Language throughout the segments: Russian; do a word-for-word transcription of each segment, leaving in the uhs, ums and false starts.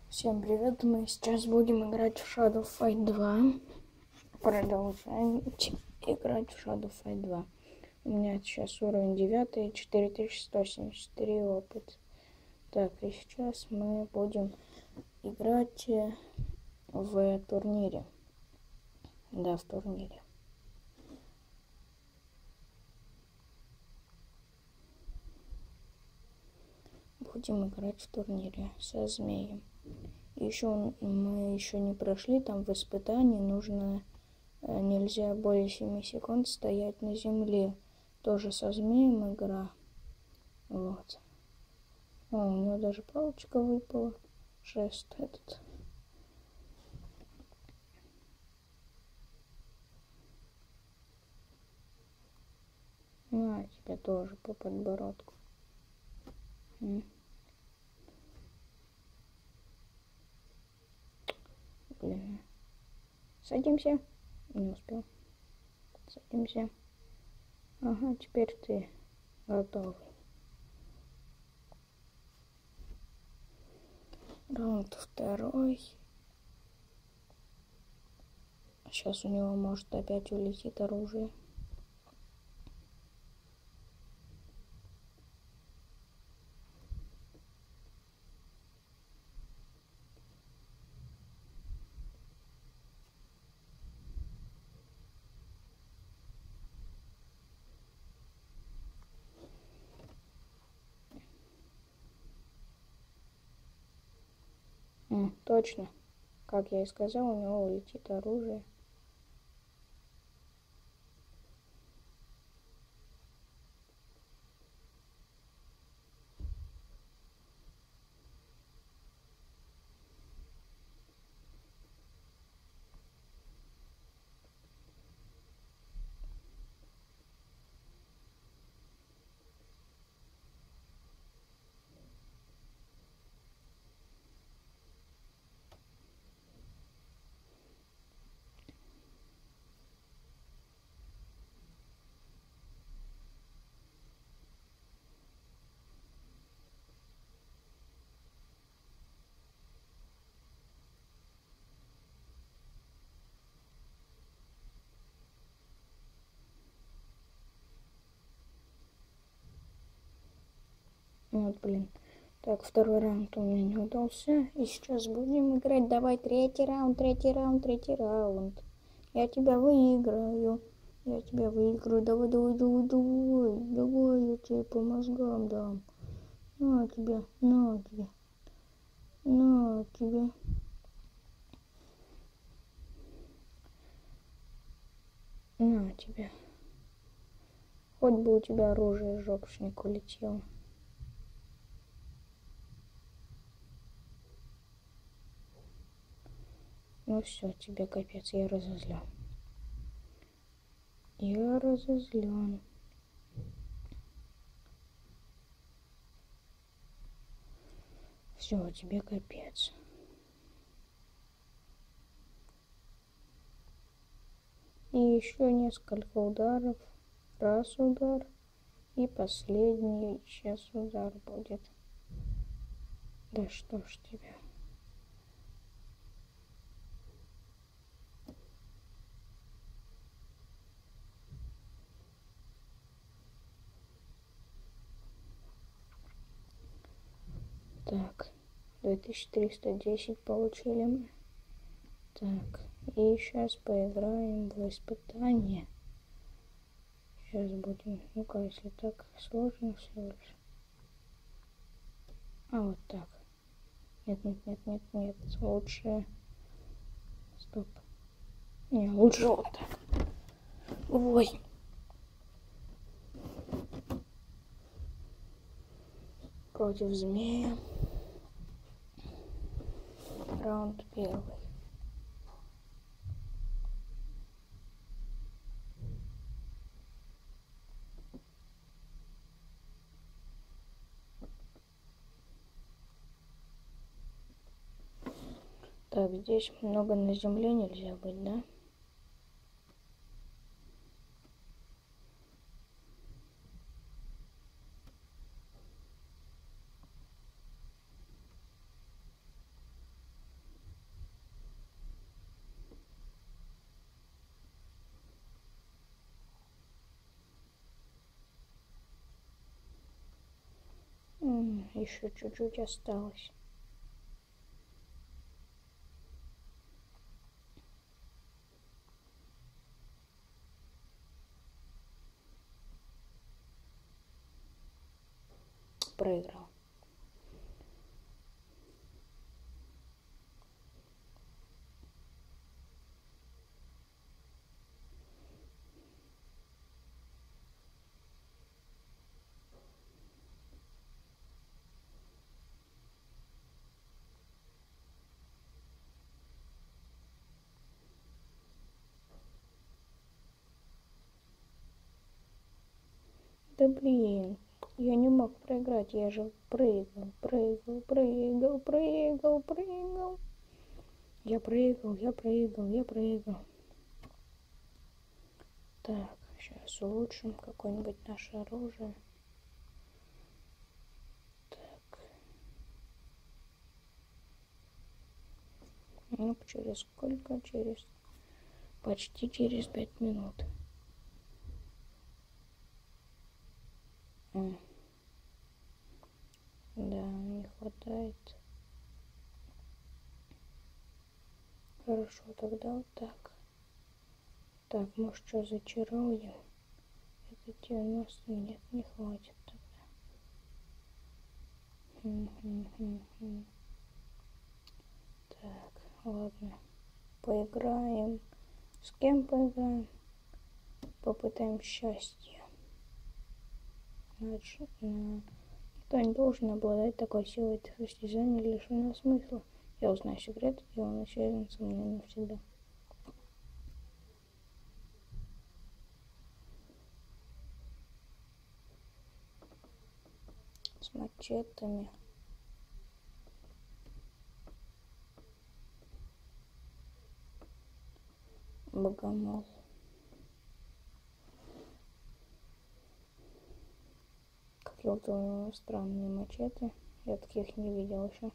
Всем привет, мы сейчас будем играть в Shadow Fight два. Продолжаем играть в Shadow Fight два. У меня сейчас уровень девятый, четыре тысячи сто семьдесят три опыт. Так, и сейчас мы будем играть в турнире. Да, в турнире. Будем играть в турнире со змеем. Еще мы еще не прошли, там в испытании нужно, нельзя более семи секунд стоять на земле. Тоже со змеем игра. Вот. О, у него даже палочка выпала. Шест этот. На тебя тоже по подбородку. Блин. Садимся. Не успел. Садимся. Ага, теперь ты готовый. Раунд второй. Сейчас у него может опять улетит оружие. М, точно. Как я и сказал, у него улетит оружие. Вот, блин. Так, второй раунд у меня не удался. И сейчас будем играть. Давай третий раунд, третий раунд, третий раунд. Я тебя выиграю. Я тебя выиграю. Давай, давай, давай, давай. Давай, я тебе по мозгам дам. На тебя, на тебя. На тебя. На тебя. Хоть бы у тебя оружие жопшник улетело. Ну все, тебе капец, я разозлен. Я разозлен. Все, тебе капец. И еще несколько ударов. Раз удар. И последний сейчас удар будет. Да что ж тебя. Так, две тысячи триста десять получили мы. Так, и сейчас поиграем в испытание. Сейчас будем, ну-ка, если так сложно всего лишь. А вот так. Нет, нет, нет, нет, нет, лучше. Стоп. Не, лучше вот так. Ой. Против змея. Раунд первый. Так, здесь много на земле нельзя быть, да? еще чуть-чуть осталось. Проиграл. Да блин, я не мог проиграть, я же прыгал, прыгал, прыгал, прыгал, прыгал. Я прыгал, я прыгал, я прыгал. Так, сейчас улучшим какое-нибудь наше оружие. Так. Ну, через сколько? Через... Почти через пять минут. А. Да, не хватает. Хорошо, тогда вот так. Так, может, что зачаруем? Это девяносто, нет, не хватит тогда. Хм-хм-хм-хм. Так, ладно. Поиграем. С кем поиграем? Попытаем счастье. Значит, на... Никто не должен обладать такой силой. Это состязание лишено смысла. Я узнаю секрет, и он исчезнет со мной навсегда. С мачетами. Богомол. Какие-то странные мачете. Я таких не видел еще.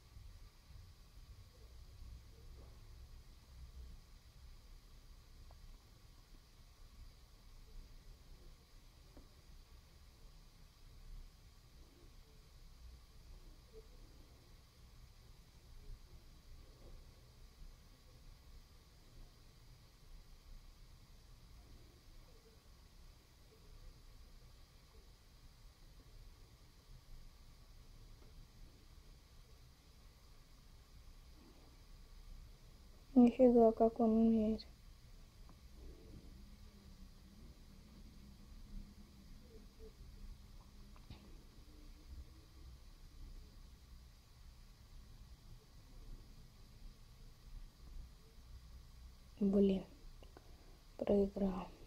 Нифига, как он умеет. Блин, проиграл.